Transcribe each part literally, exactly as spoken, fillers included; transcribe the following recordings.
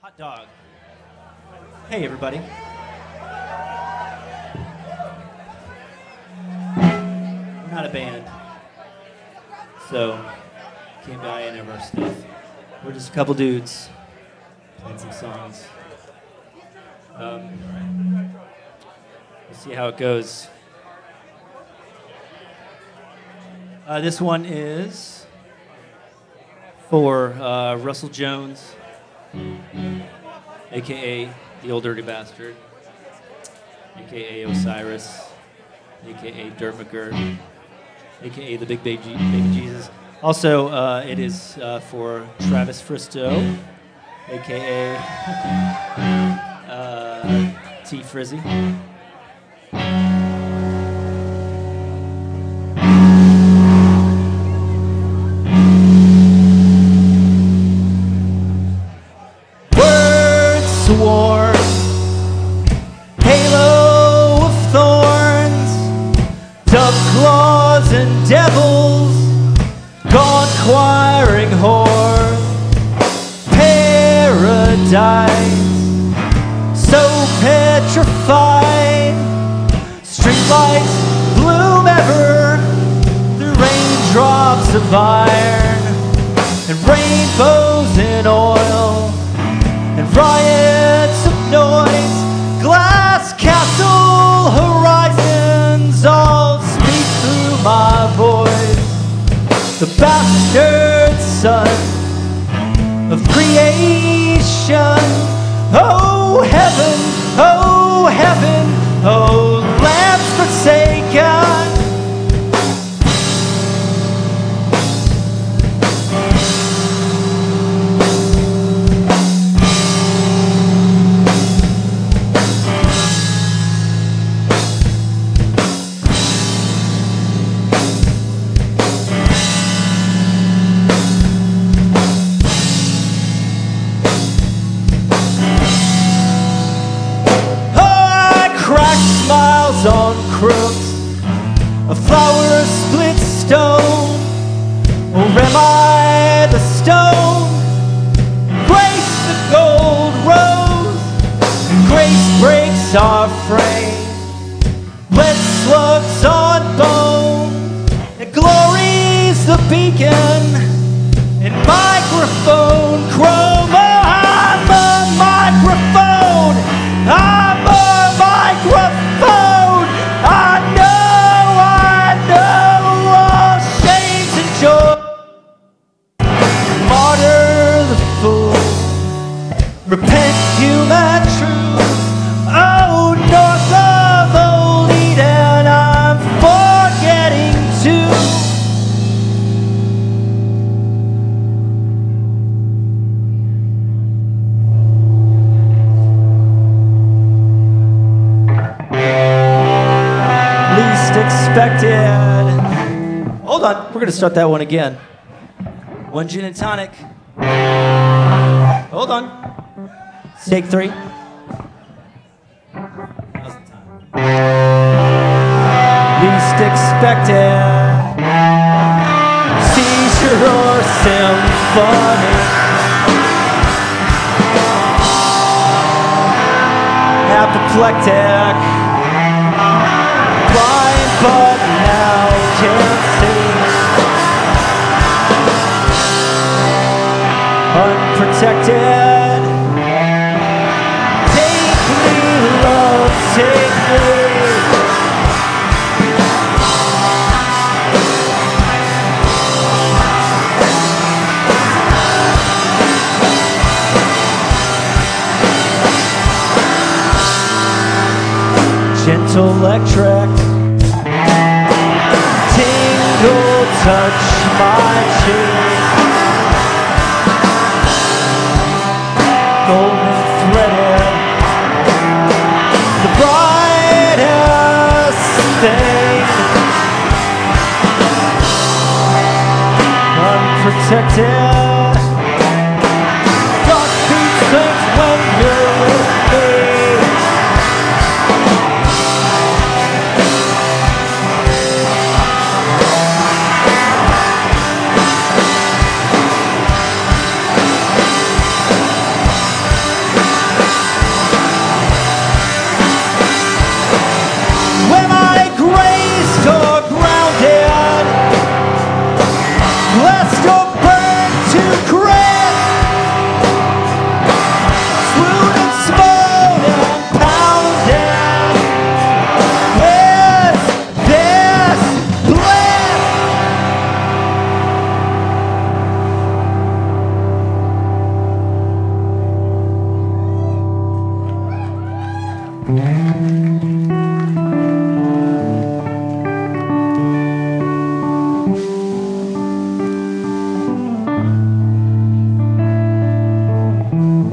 Hot dog. Hey, everybody. We're not a band, so can't buy any of our stuff. We're just a couple dudes playing some songs. Um, we'll see how it goes. Uh, this one is for uh, Russell Jones, a k a the Old Dirty Bastard, a k a. Osiris, a k a. Dirt McGirt, a k a the Big Baby, Baby Jesus. Also, uh, it is uh, for Travis Fristo, a k a. Uh, T. Frizzy. Sworn, halo of thorns, dove claws and devils, gaunt choiring horns, paradise, so petrified, streetlights bloom ever through raindrops of iron, and rainbows in oil, and riots of noise, glass castle horizons all speak through my voice. The bastard son of creation. Oh heaven, oh heaven, oh lands forsaken. On crooks, a flower split stone, or am I the stone? Grace the gold rose, and grace breaks our frame. Lead slugs on bone, and glory's the beacon, and microphone chrome. Oh, I'm a microphone, I'm a microphone. Repent, human truth. Oh, north of old Eden, I'm forgetting to. Least expected. Hold on, we're gonna start that one again. One gin and tonic. Hold on. Take three. How's the time? Least expected. Seizure or symphony. Apoplectic. Blind but now can't see. Unprotected. Take me. Gentle electric tingle, touch my cheek. Golden threaded, the brightest thing, unprotected. Dark beat things when you're with me.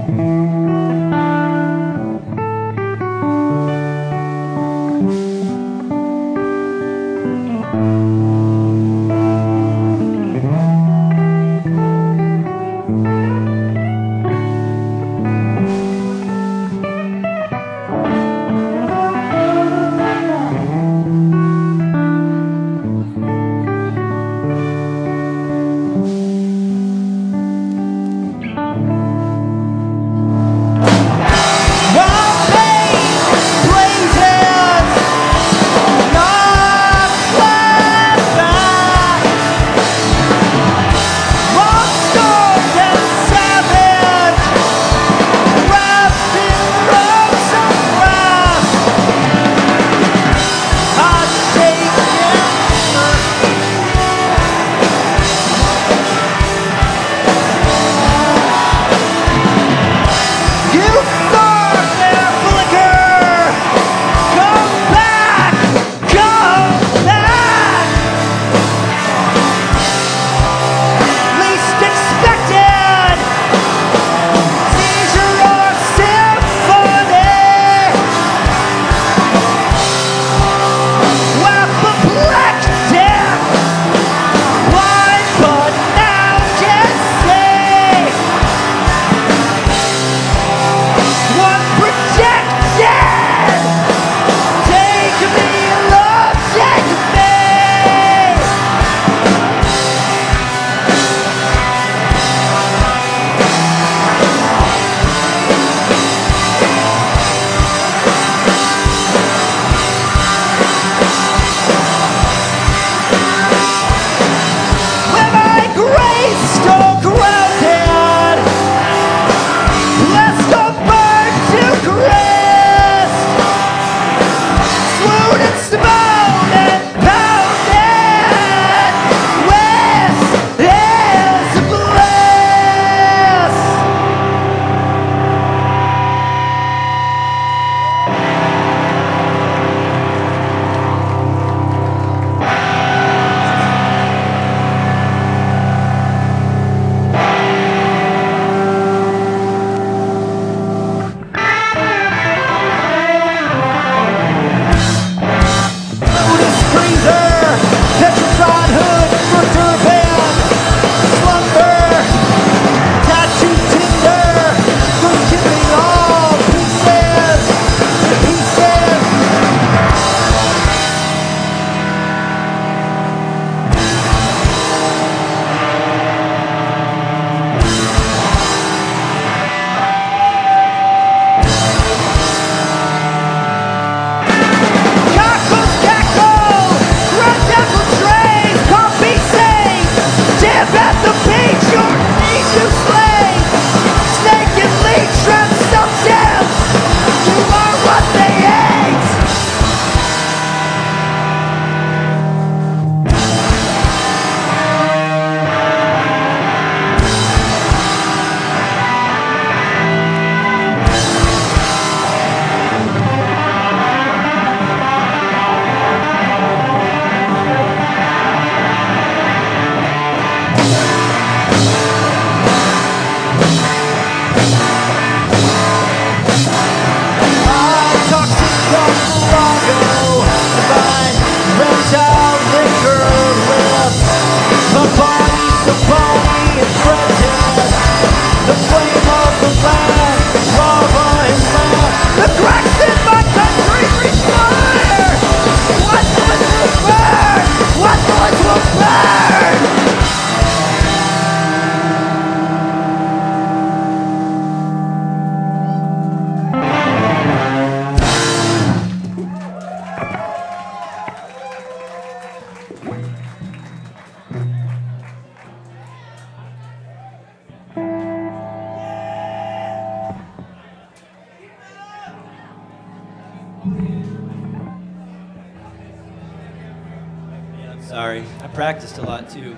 Sorry, I practiced a lot too.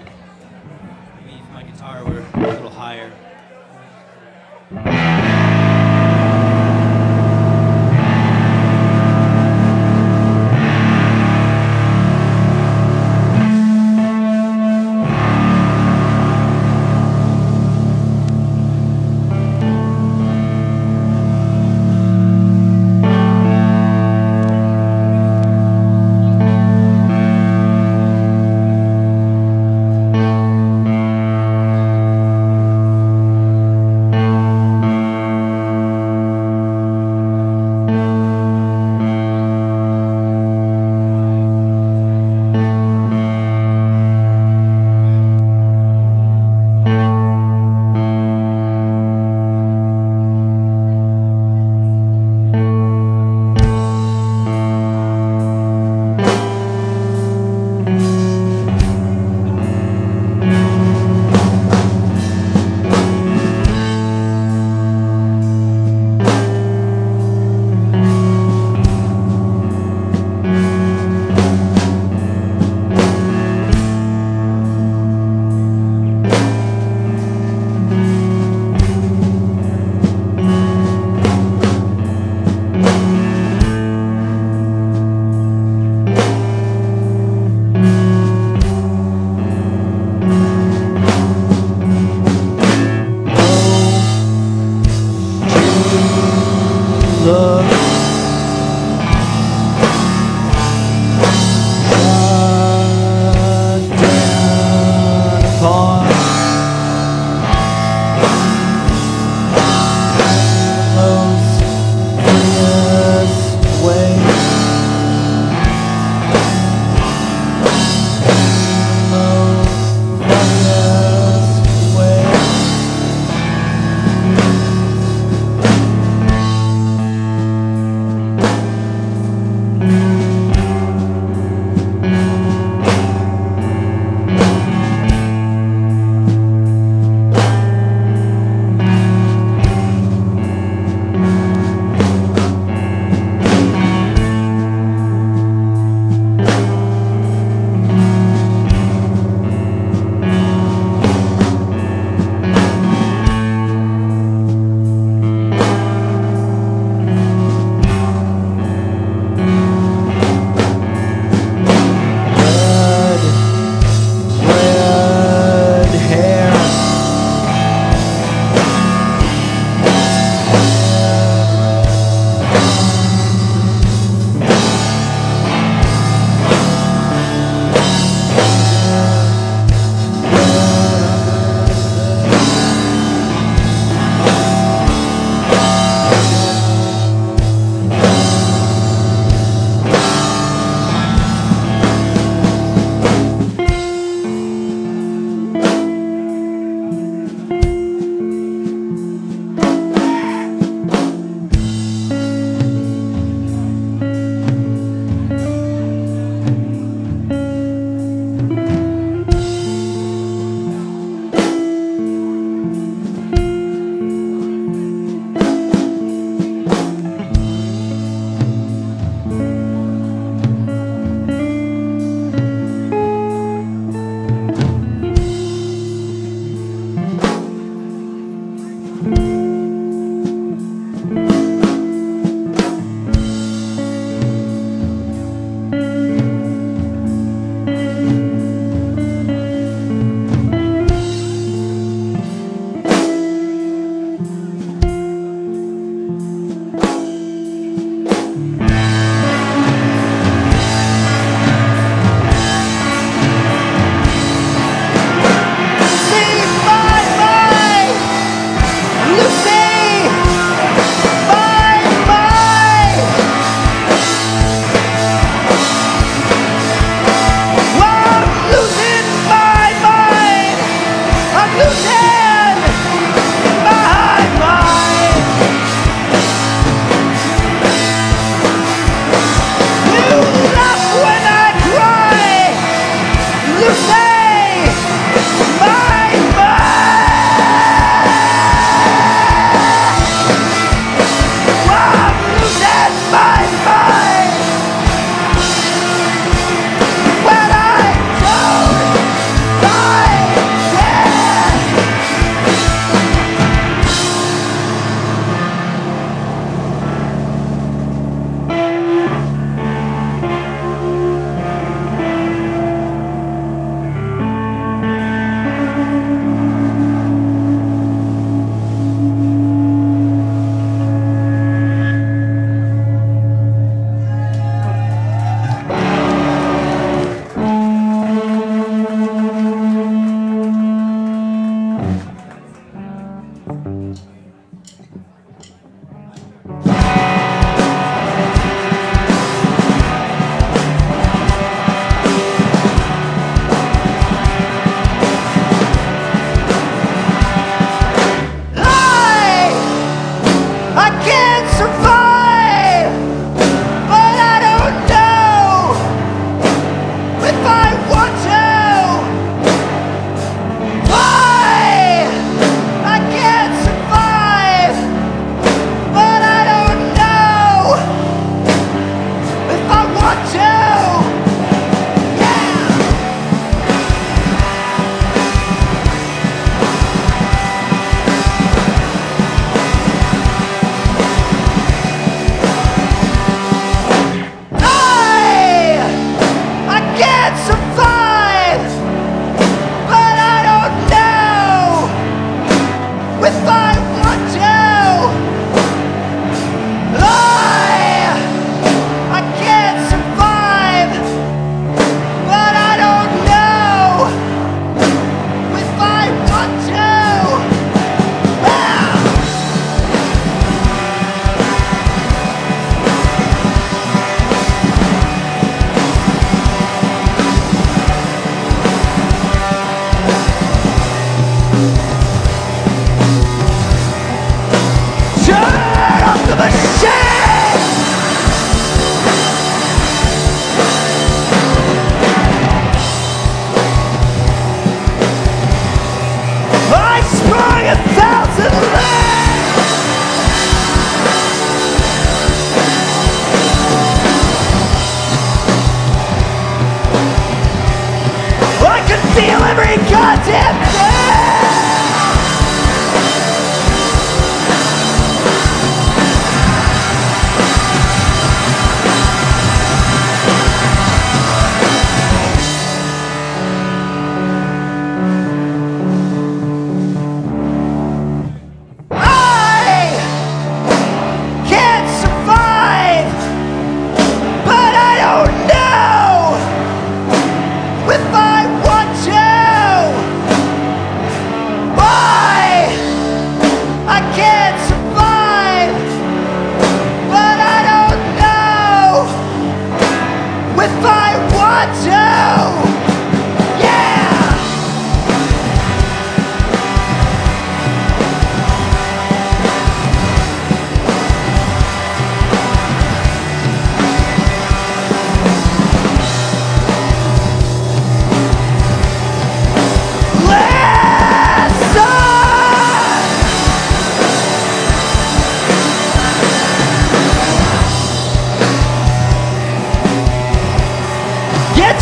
Maybe if my guitar were a little higher. look down upon most freest way. Most freest way.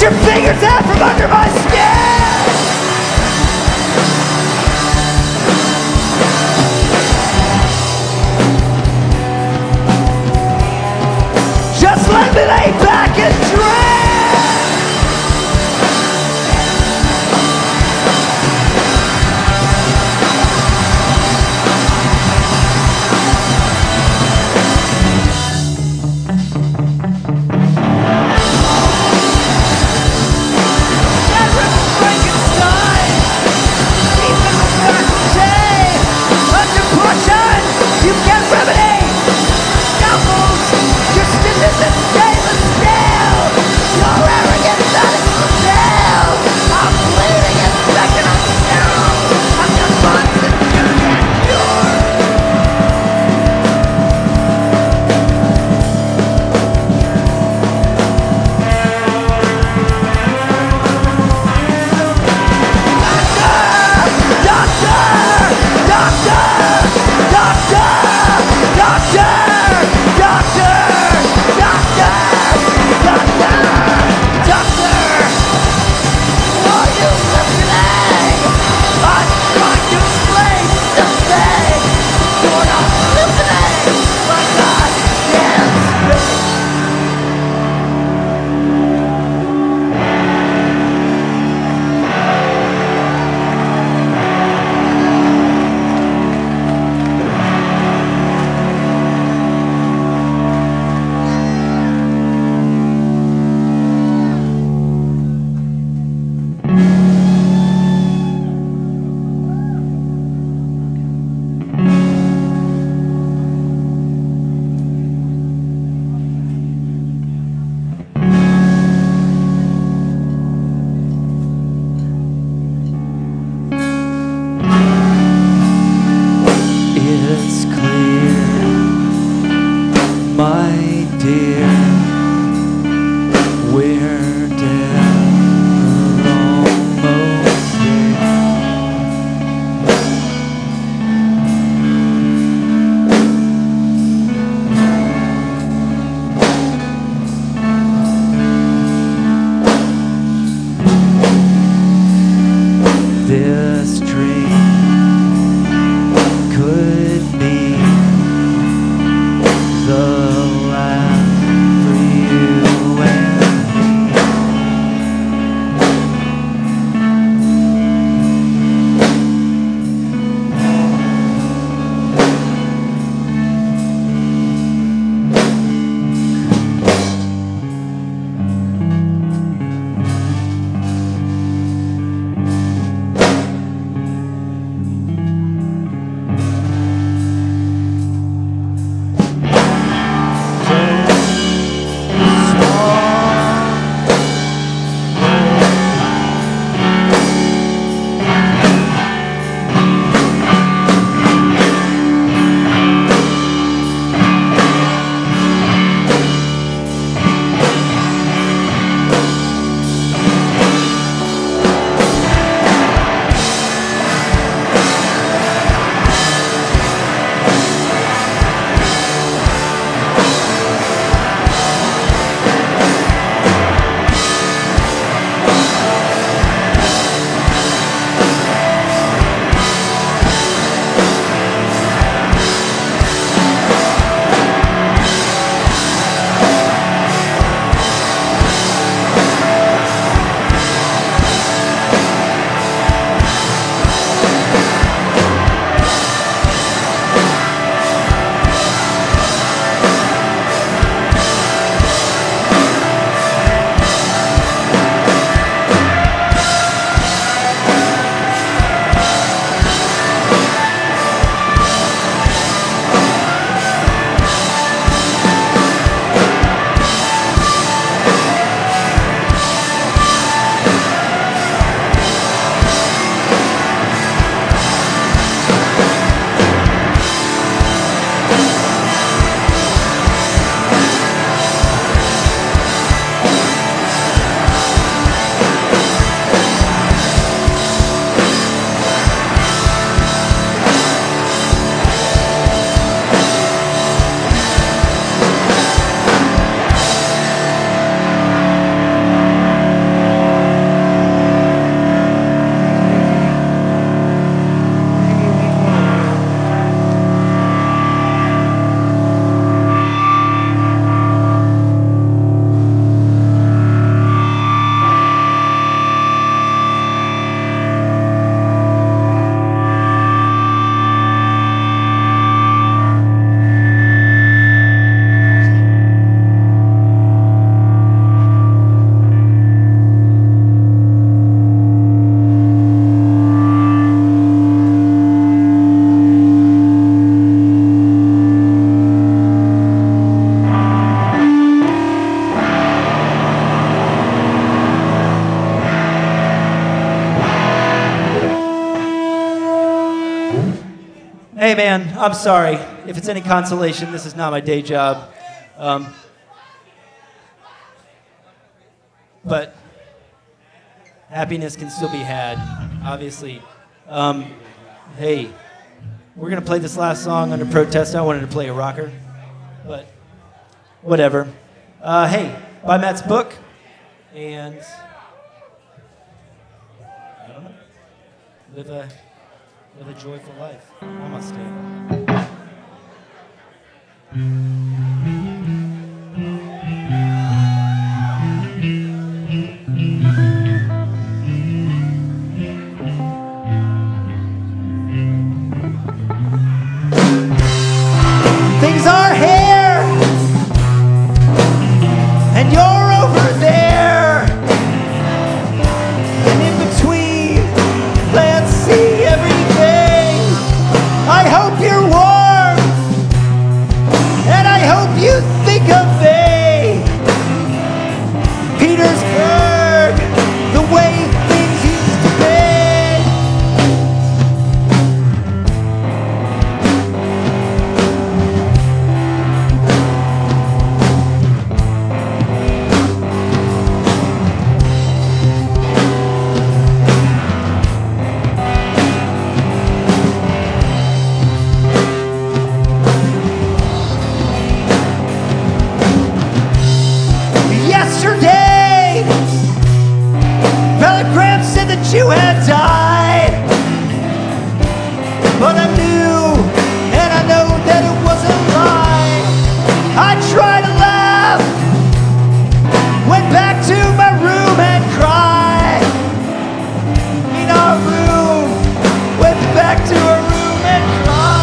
your fingers out from under my skin. Just let me lay back and dream. Everybody I'm sorry. If it's any consolation, this is not my day job. Um, but happiness can still be had, obviously. Um, hey, we're going to play this last song under protest. I wanted to play a rocker, but whatever. Uh, hey, buy Matt's book, and I don't know, live a, live a joyful life. Almost day. Things are here, and you're over there, and in between, let's see everything. I hope you're warm, and I hope you think of me, Petersburg, the way things used to be. Yesterday, telegram said that you had died, but I knew, and I know that it was a lie. I tried to laugh, went back to my room and cried. In our room, went back to our room and cried.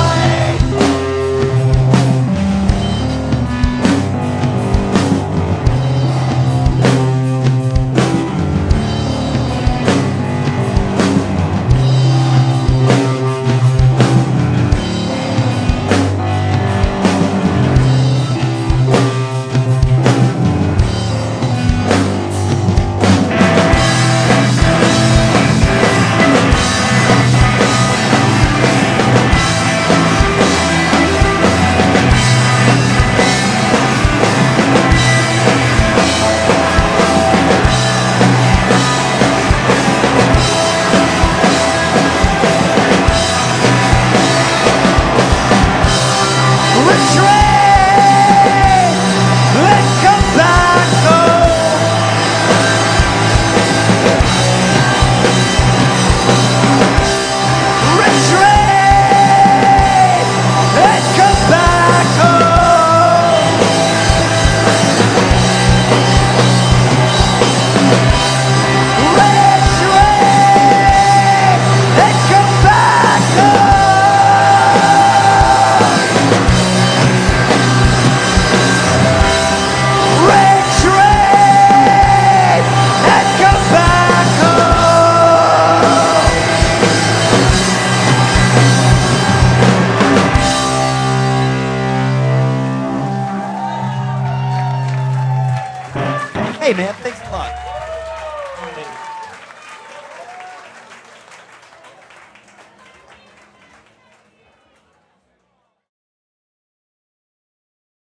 Hey man, thanks a lot.